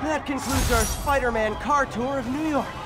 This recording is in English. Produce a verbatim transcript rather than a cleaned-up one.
That concludes our Spider-Man car tour of New York.